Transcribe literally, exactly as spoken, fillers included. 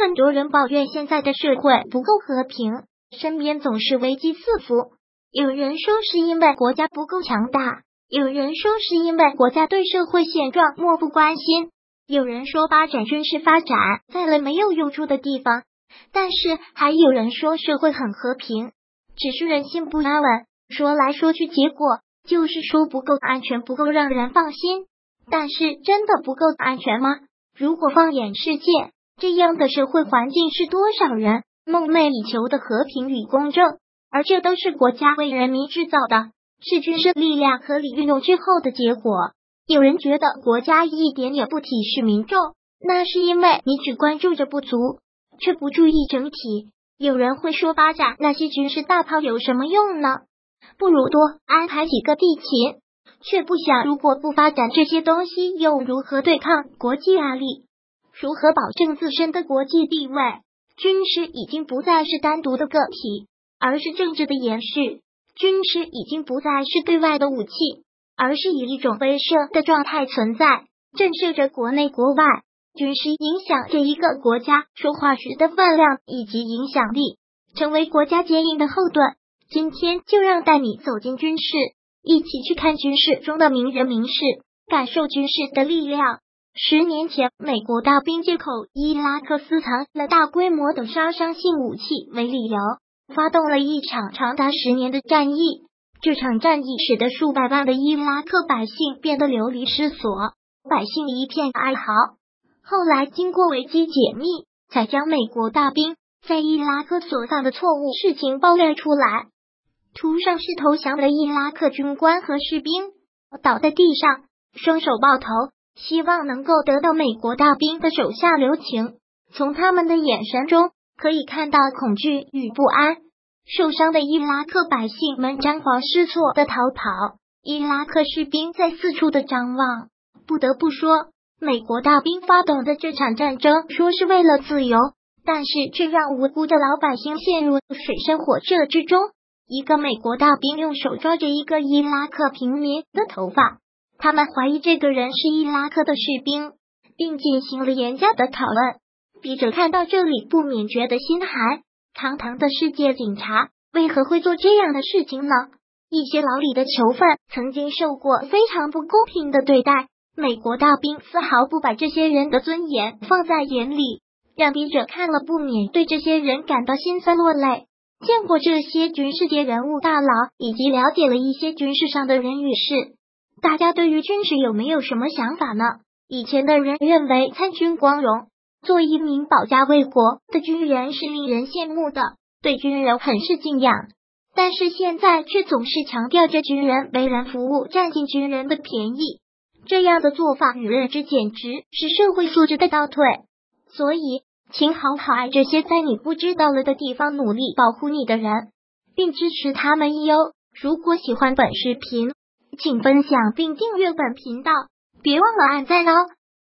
很多人抱怨现在的社会不够和平，身边总是危机四伏。有人说是因为国家不够强大，有人说是因为国家对社会现状漠不关心，有人说发展军事发展在了没有用处的地方，但是还有人说社会很和平，只是人心不安稳。说来说去，结果就是说不够安全，不够让人放心。但是真的不够安全吗？如果放眼世界，这样的社会环境是多少人梦寐以求的和平与公正，而这都是国家为人民制造的，是军事力量合理运用之后的结果。有人觉得国家一点也不体恤民众，那是因为你只关注着不足，却不注意整体。有人会说，发展那些军事大炮有什么用呢？不如多安排几个地勤，却不想如果不发展这些东西，又如何对抗国际压力？如何保证自身的国际地位？军事已经不再是单独的个体，而是政治的延续。军事已经不再是对外的武器，而是以一种威慑的状态存在，震慑着国内国外。军事影响着一个国家说话时的分量以及影响力，成为国家坚硬的后盾。今天就让带你走进军事，一起去看军事中的名人名事，感受军事的力量。十年前，美国大兵借口伊拉克私藏了大规模的杀伤性武器为理由，发动了一场长达十年的战役。这场战役使得数百万的伊拉克百姓变得流离失所，百姓一片哀嚎。后来经过维基解密，才将美国大兵在伊拉克所犯的错误事情爆料出来。图上是投降的伊拉克军官和士兵倒在地上，双手抱头，希望能够得到美国大兵的手下留情。从他们的眼神中可以看到恐惧与不安。受伤的伊拉克百姓们张皇失措的逃跑，伊拉克士兵在四处的张望。不得不说，美国大兵发动的这场战争说是为了自由，但是却让无辜的老百姓陷入水深火热之中。一个美国大兵用手抓着一个伊拉克平民的头发，他们怀疑这个人是伊拉克的士兵，并进行了严加的讨论。笔者看到这里不免觉得心寒，堂堂的世界警察为何会做这样的事情呢？一些牢里的囚犯曾经受过非常不公平的对待，美国大兵丝毫不把这些人的尊严放在眼里，让笔者看了不免对这些人感到心酸落泪。见过这些军事界人物大佬，以及了解了一些军事上的人与事，大家对于军事有没有什么想法呢？以前的人认为参军光荣，做一名保家卫国的军人是令人羡慕的，对军人很是敬仰。但是现在却总是强调着军人为人服务，占尽军人的便宜，这样的做法与认知简直是社会素质的倒退。所以请好好爱这些在你不知道了的地方努力保护你的人，并支持他们哟。如果喜欢本视频，请分享并订阅本频道，别忘了按赞哦。